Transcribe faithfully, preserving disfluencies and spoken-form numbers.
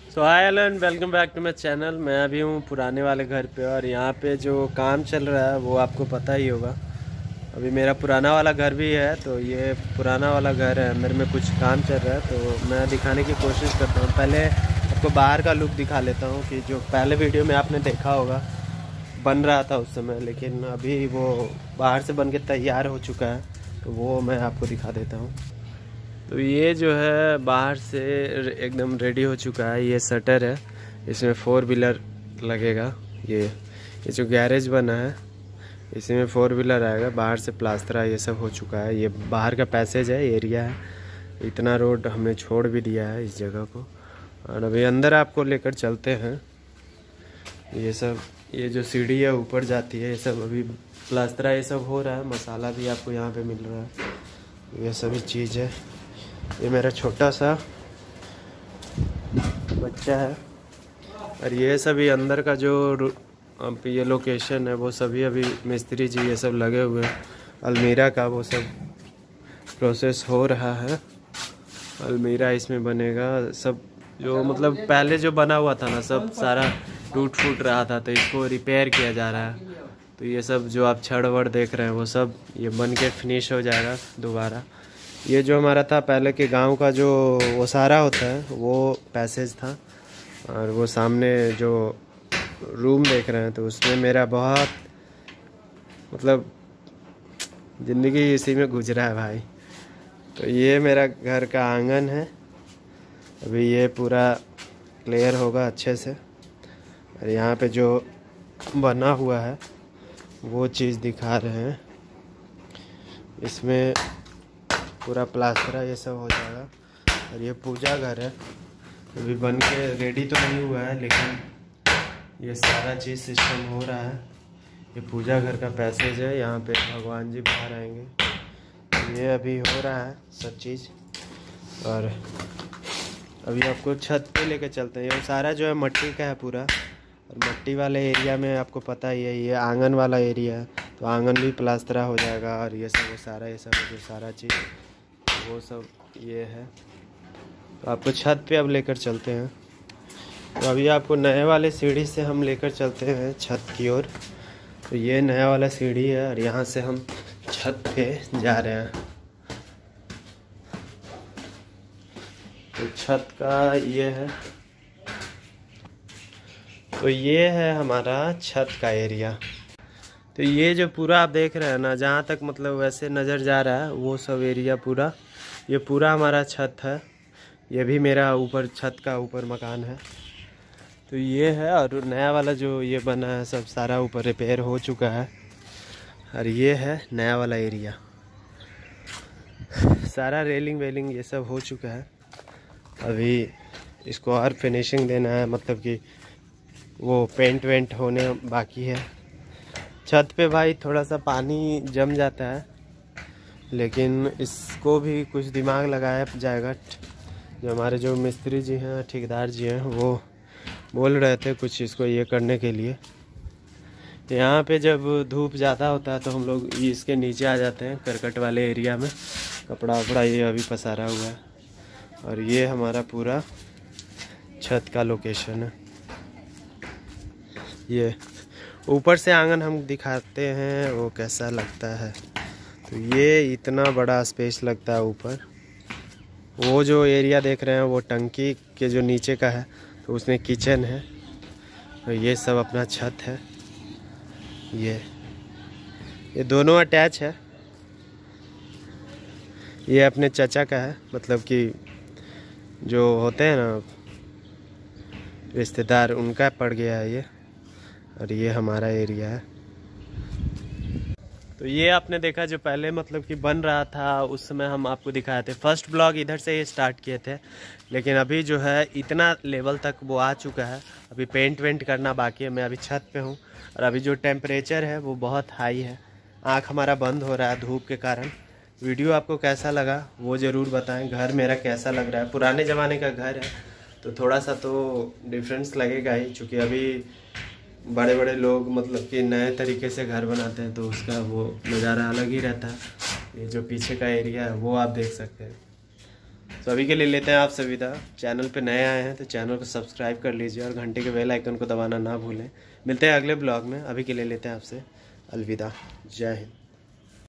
So hi hello and welcome back to my channel. मैं अभी हूँ पुराने वाले घर पे और यहाँ पे जो काम चल रहा है वो आपको पता ही होगा। अभी मेरा पुराना वाला घर भी है, तो ये पुराना वाला घर है, मेरे में कुछ काम चल रहा है तो मैं दिखाने की कोशिश करता हूँ। पहले आपको बाहर का लुक दिखा लेता हूँ कि जो पहले वीडियो में आपने देखा होगा बन रहा था उस समय, लेकिन अभी वो बाहर से बन के तैयार हो चुका है, तो वो मैं आपको दिखा देता हूँ। तो ये जो है बाहर से एकदम रेडी हो चुका है। ये शटर है, इसमें फोर व्हीलर लगेगा। ये ये जो गैरेज बना है इसी में फोर व्हीलर आएगा। बाहर से प्लास्टर ये सब हो चुका है। ये बाहर का पैसेज है, एरिया है। इतना रोड हमने छोड़ भी दिया है इस जगह को, और अभी अंदर आपको लेकर चलते हैं। ये सब ये जो सीढ़ी है ऊपर जाती है, ये सब अभी प्लास्टर ये सब हो रहा है। मसाला भी आपको यहाँ पे मिल रहा है, ये सभी चीज़ है। ये मेरा छोटा सा बच्चा है, और ये सभी अंदर का जो ये लोकेशन है वो सभी अभी मिस्त्री जी ये सब लगे हुए हैं। अलमीरा का वो सब प्रोसेस हो रहा है। अलमीरा इसमें बनेगा सब। जो मतलब पहले जो बना हुआ था ना, सब सारा टूट फूट रहा था, तो इसको रिपेयर किया जा रहा है। तो ये सब जो आप छड़ वड़ देख रहे हैं वो सब ये बन के फिनिश हो जाएगा दोबारा। ये जो हमारा था पहले के गांव का जो ओसारा होता है वो पैसेज था, और वो सामने जो रूम देख रहे हैं तो उसमें मेरा बहुत मतलब ज़िंदगी इसी में गुजरा है भाई। तो ये मेरा घर का आंगन है। अभी ये पूरा क्लियर होगा अच्छे से, और यहाँ पे जो बना हुआ है वो चीज़ दिखा रहे हैं। इसमें पूरा प्लास्टर ये सब हो जाएगा। और ये पूजा घर है, अभी बन के रेडी तो नहीं हुआ है, लेकिन ये सारा चीज़ सिस्टम हो रहा है। ये पूजा घर का पैसेज है, यहाँ पे भगवान जी बाहर आएंगे। ये अभी हो रहा है सब चीज़, और अभी आपको छत पे लेके चलते हैं। ये सारा जो है मट्टी का है पूरा, और मट्टी वाले एरिया में आपको पता ही है ये आंगन वाला एरिया है, तो आंगन भी प्लास्टरा हो जाएगा। और ये सब वो सारा ये सब जो सारा चीज़ वो सब ये है। तो आपको छत पे अब लेकर चलते हैं। तो अभी आपको नए वाले सीढ़ी से हम लेकर चलते हैं छत की ओर। तो ये नया वाला सीढ़ी है, और यहाँ से हम छत पे जा रहे हैं। तो छत का ये है, तो ये है हमारा छत का एरिया। तो ये जो पूरा आप देख रहे हैं ना, जहाँ तक मतलब वैसे नज़र जा रहा है वो सब एरिया पूरा, ये पूरा हमारा छत है। ये भी मेरा ऊपर छत का ऊपर मकान है। तो ये है, और नया वाला जो ये बना है सब सारा ऊपर रिपेयर हो चुका है। और ये है नया वाला एरिया, सारा रेलिंग वेलिंग ये सब हो चुका है। अभी इसको और फिनिशिंग देना है, मतलब कि वो पेंट वेंट होने बाकी है। छत पे भाई थोड़ा सा पानी जम जाता है, लेकिन इसको भी कुछ दिमाग लगाया जाएगा। जो हमारे जो मिस्त्री जी हैं, ठेकेदार जी हैं, वो बोल रहे थे कुछ इसको ये करने के लिए। यहाँ पे जब धूप ज़्यादा होता है तो हम लोग इसके नीचे आ जाते हैं, करकट वाले एरिया में। कपड़ा वपड़ा ये अभी पसारा हुआ है, और ये हमारा पूरा छत का लोकेशन है। ये ऊपर से आंगन हम दिखाते हैं वो कैसा लगता है। तो ये इतना बड़ा स्पेस लगता है ऊपर। वो जो एरिया देख रहे हैं वो टंकी के जो नीचे का है, तो उसमें किचन है। तो ये सब अपना छत है। ये ये दोनों अटैच है। ये अपने चाचा का है, मतलब कि जो होते हैं ना रिश्तेदार, उनका पड़ गया है ये। और ये हमारा एरिया है। तो ये आपने देखा जो पहले मतलब कि बन रहा था, उस समय हम आपको दिखाए थे। फर्स्ट ब्लॉग इधर से ही स्टार्ट किए थे, लेकिन अभी जो है इतना लेवल तक वो आ चुका है। अभी पेंट वेंट करना बाकी है। मैं अभी छत पे हूँ, और अभी जो टेम्परेचर है वो बहुत हाई है। आँख हमारा बंद हो रहा है धूप के कारण। वीडियो आपको कैसा लगा वो ज़रूर बताएं। घर मेरा कैसा लग रहा है, पुराने ज़माने का घर है तो थोड़ा सा तो डिफरेंस लगेगा ही, चूँकि अभी बड़े बड़े लोग मतलब कि नए तरीके से घर बनाते हैं, तो उसका वो नज़ारा अलग ही रहता है। ये जो पीछे का एरिया है वो आप देख सकते हैं। तो अभी के लिए लेते हैं आप सभी विदा। चैनल पे नए आए हैं तो चैनल को सब्सक्राइब कर लीजिए और घंटे के बेल आइकन को दबाना ना भूलें। मिलते हैं अगले ब्लॉग में। अभी के लिए लेते हैं आपसे अलविदा। जय हिंद।